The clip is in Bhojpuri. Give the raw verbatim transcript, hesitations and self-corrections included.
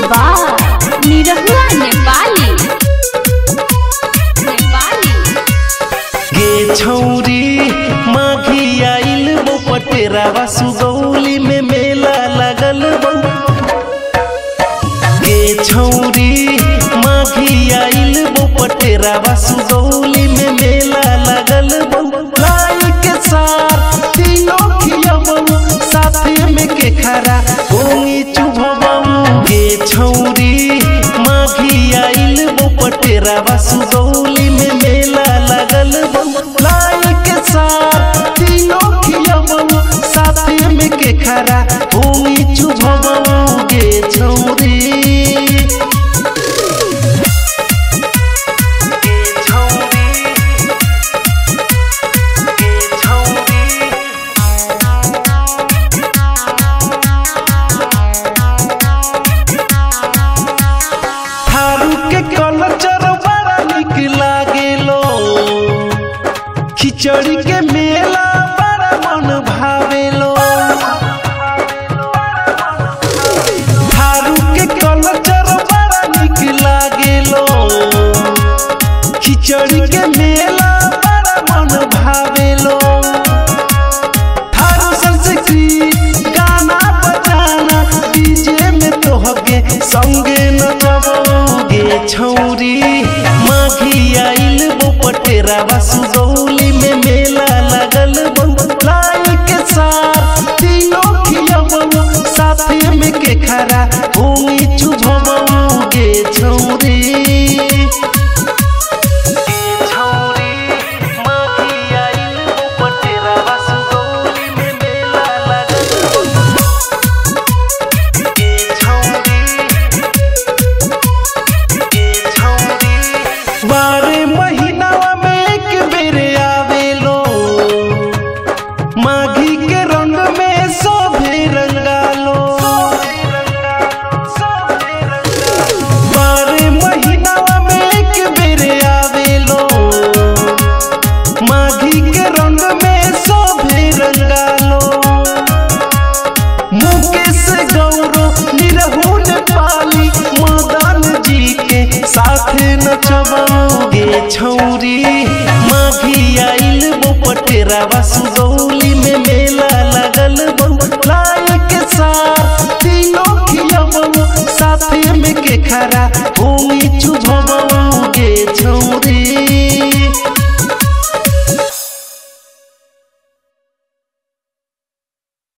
बार निरहुआ नेपाली नेपाली गे छौरी माघी आइल बो पटेरावा सुगौली में मेला लगल बो। गे छौरी माघी आइल बो पटेरावा सुगौली में मेला लगल बो। लाई के सार तीनों खियबो साथे में के खरा गोंगी चुभबो। गे छौरी माघी आइल बो पटेरावा सुगौली में मेला लगल बो। लाई के सार तीनों खियबो साथे में के खरा गोंगी चुभबो। गे छौरी खिचड़ी के मेला बड़ा मन भावेलो। थारू के कलचर बड़ा निक लागेलो। खिचड़ी के मेला बड़ा मन भावेलो। थारू संस्कृति गाना बजाना डीजे में तोहके संगे नचबोगे। छौरी माघी आइल बो पटेरावा सुगौली में मेला लगल बो। लाई के सार तीनों खियबो साथे में के खरा गोंगी चुभबो। गे छौरी बारह महीनावा में एक बेर आवेलो। माघी के रंग में सभे रंगालो। बारह महीनावा में एक बेर आवेलो। माघी के रंग में सभे रंगालो। मुकेश गौरव निरहु नेपाली मदन जी के साथे नचबोगे। छौरी माघी आइल बो पटेरावा सुगौली